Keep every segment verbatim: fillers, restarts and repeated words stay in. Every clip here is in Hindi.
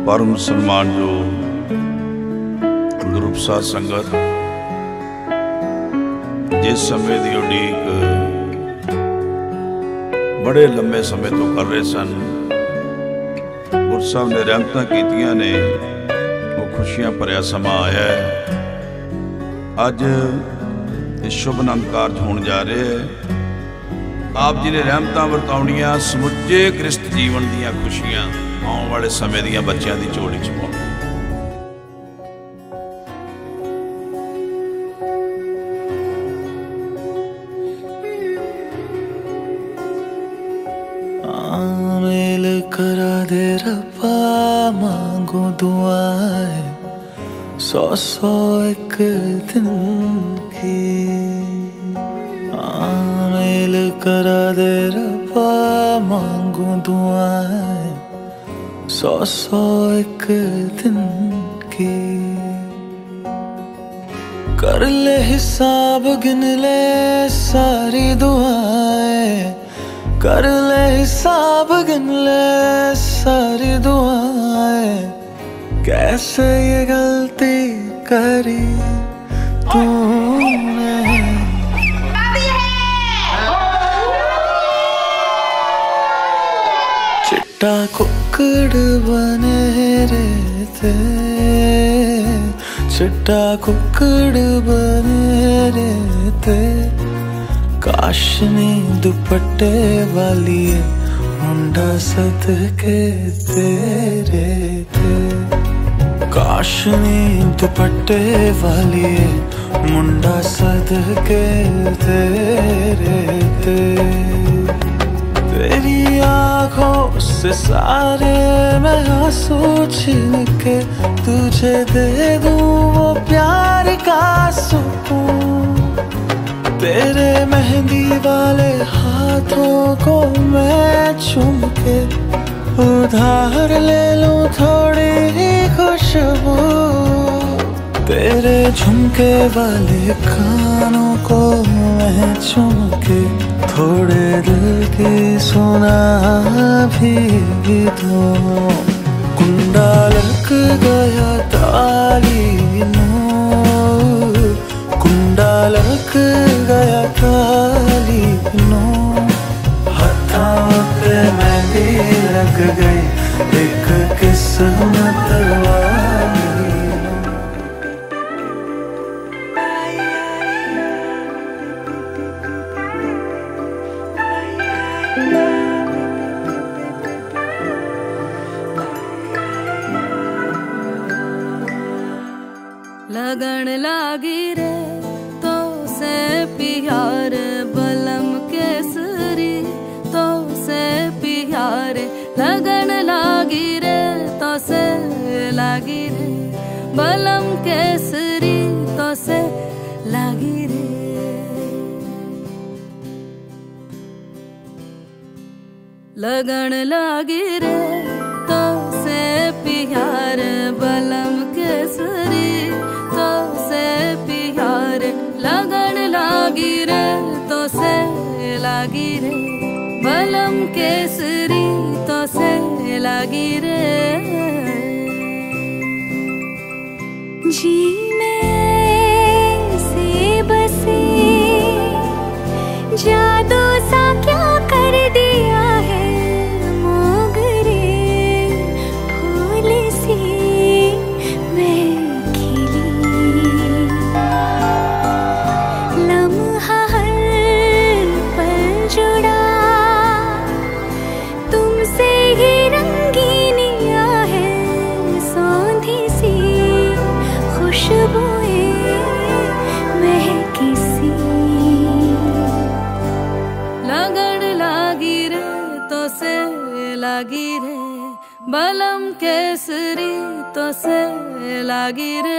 परम सम्मान जो ग्रुप साध संगत जिस समय की उड़ीक बड़े लंबे समय तो कर रहे सन, गुरु साहब ने रहमत कीतियां ने, वो खुशियां भरिया समा आया है। अज इस शुभ आनंद कारज होने जा रहे हैं। आप जी ने रहमत वरताउणियां समुचे गृहस्थ जीवन दीयां खुशियां आने वाले समय दीयां बच्चों की झोली च पाउण। मेल करा दे रब्बा, मांगो दुआएं सौ सौ एक दिन की। मेल करा दे रब्बा, मांगो दुआएं सौ सौ एक दिन की। कर ले हिसाब, गिन ले सारी दुआएं, कर ले हिसाब, गिन ले सारी दुआएं। कैसे ये गलती करी तूने, चिट्टा कुक्कड़ बने रहते, चिट्टा कुक्कड़ बने रहते। काशनी दुपट्टे वाली मुंडा सदके तेरे थे, काशनी दुपट्टे वाली मुंडा सदके तेरे थे। तेरी आँखों से सारे मैं आंसू छीन के तुझे दे दूं वो प्यार का सुकून। तेरे मेहंदी वाले हाथों को मैं चूम के उधार ले लूं थोड़ी ही खुशबू। तेरे झुमके वाले कानों को मैं चूम के थोड़े दिल की सुना भी दूं। कुंडा लग गया ताली नूं, कुंडा लग गया ताली नूं। हथों पे मेहंदी लग गई एक किस्मत वाली। लगन लागी रे तो से प्यार बलम केसरी, तो से प्यार लगन लागी रे तो से लागी रे बलम केसरी, तो से लागी रे। लगन लागी रे तो से प्यार बलम केसरी, तो से प्यार लगन लागी रे तो से लागी रे बलम केसरी, तो से लागी रे। जी में से बसे जादू सा क्या कर दिया है, मोगरे फूल से मैं खिली। लम्हा हर पल जुड़ा तुमसे ही रंगीनिया है, सौंधी सी खुशबुएं महकी सी। लगन लागी रे तो से लागी रे बलम केसरी, तो से लागी रे।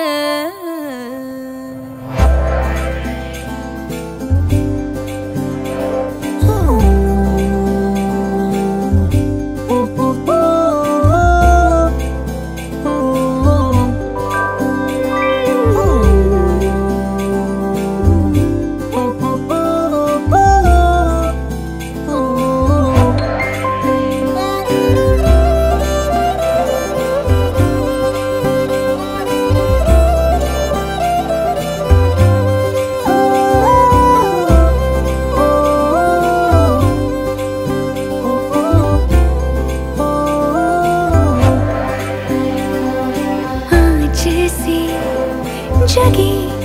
जगी